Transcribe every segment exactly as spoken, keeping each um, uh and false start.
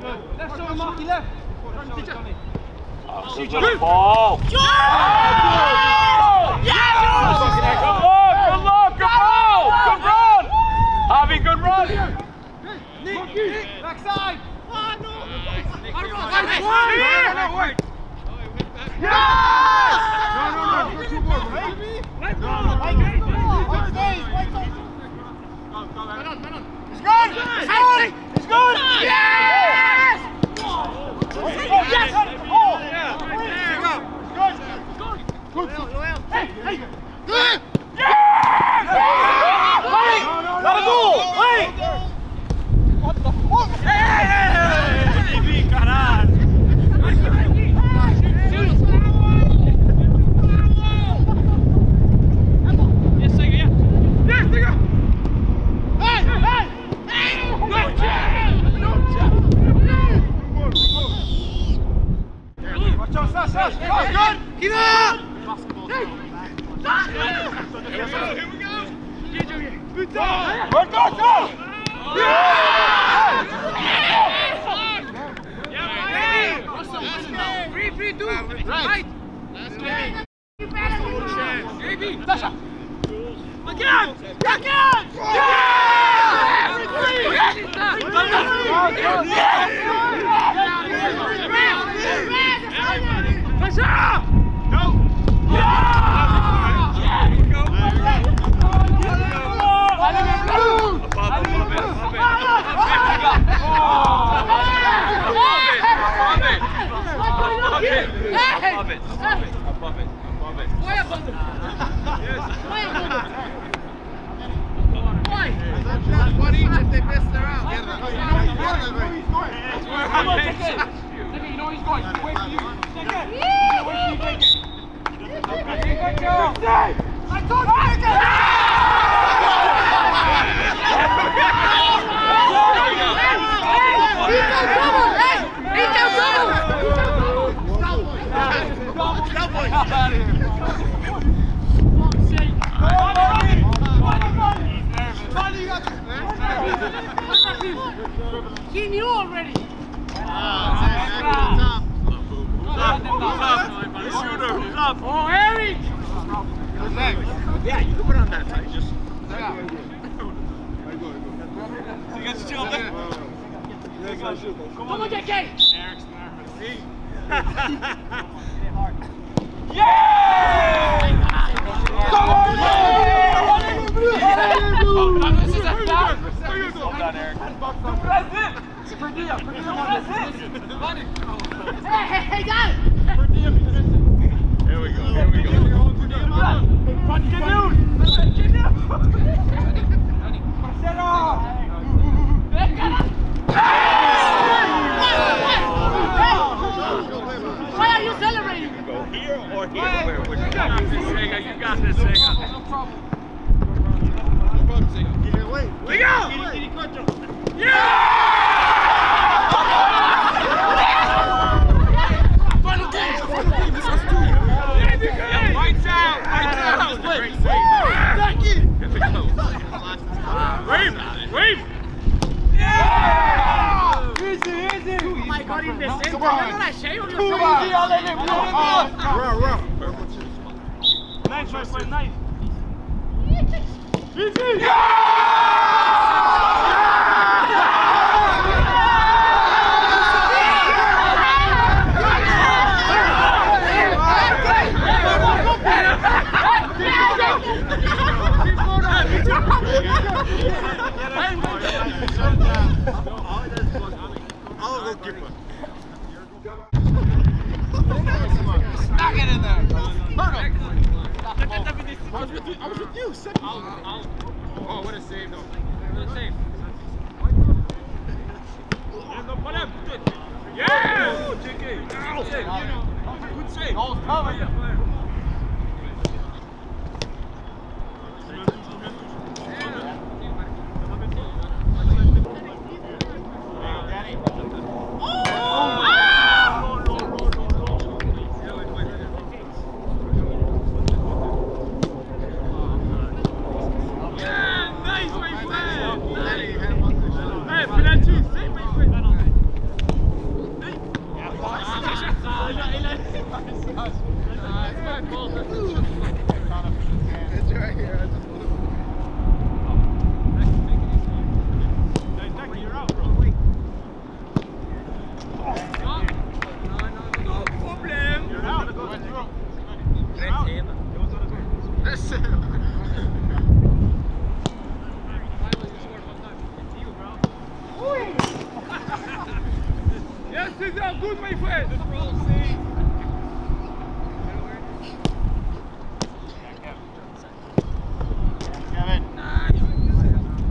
Left shoulder, Marky, left. Oh, good job, ball. Yeah! Come on, good luck, good ball, good run. Javi, good run. Backside. It's good! It's good! It's good! Yes! Yes! Oh! Yeah! Good! Good! Hey! Hey! Good! Yes! Wait! Not a goal! Wait! What the fuck? Hey! Caralho! Yes, Sega, yeah! Yes, Sega! Hey! Hey! No chance! No chance! Watch out, Sash! Sash! Good! Keep up! Here we go! Good job! Work on, go! Yeah! Yeah, three, three, two! Right! Let's go! Sasha! Again! Again! Sasha! No! Above it, above it, above it, above it. Why above it? Yes. Why above it? Why? That's what each if they missed their out. You know he's going. That's where I'm taking it. You know he's going. Wait for you. Take it. Wait for you, take it. Take it. I told you take it. Hey! He's down double! Stop out of here! He knew already! Shooter, who's up? Oh, Eric! Yeah, you can put it on that side. Just. So you guys chill there? Come on, J K! Eric's nervous. Yeah! Come on, Oh, this is a foul! Well done, Eric. That's it! Per diem, per diem, that's it! Hey, hey, hey, guys! Here we go, here we go. Get down! Get down! Marcelo! Why are you celebrating? Go here or here? Where? Where? You got this, Sega. You got this, Sega. No problem. No problem, Sega. Get it away. We go! Yeah! Final game! Final game! This has two! Yeah, lights out! Lights out! Great save! Back in! Here we go. Wave! Wave! Yeah! Easy, easy! Oh my God, in the center. Come on. You're not ashamed of Come yourself. on! I'll let him go! Rough, rough. Nice, nice, nice, nice! Easy! I'll go keep one. Smack it in there! I was with you. I was with you. Second. I'll, I'll, oh, what a save, though. What a save. Yeah! J K. Good save. Good save. Goal's coming. No problem. You're out. Go ahead. You're out. That's it. Yes, this is good, my friend. Kevin.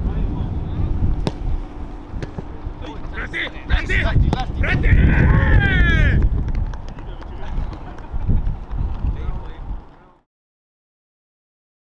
Ready, ready, Lefty, lefty. ready.